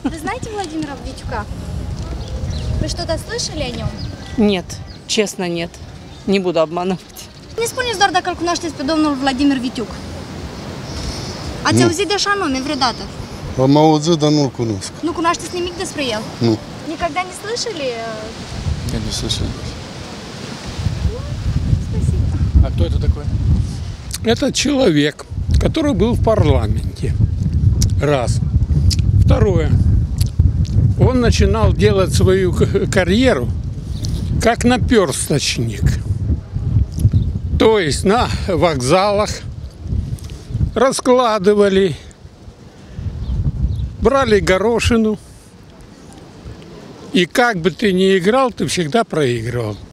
Вы знаете Владимира Витюка? Вы что-то слышали о нем? Нет, честно нет. Не буду obmanăvать. Ne spuneți doar dacă îl cunoașteți pe domnul Vladimir Vitiuc. Ați auzit de așa nume vreodată? Am auzit, dar nu-l cunosc. Nu cunoașteți nimic despre el? Nu. Никогда не слышали? Я не слышал. Спасибо. А кто это такой? Это человек, который был в парламенте. Раз. Второе. Он начинал делать свою карьеру как наперсточник. То есть на вокзалах раскладывали, брали горошину. И как бы ты ни играл, ты всегда проигрывал.